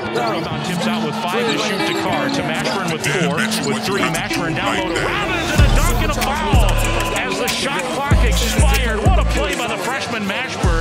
The rebound tips out with 5 to shoot to Carr. To Mashburn with 4. With 3, Mashburn down low to Robbins, and a dunk and a foul as the shot clock expired. What a play by the freshman Mashburn.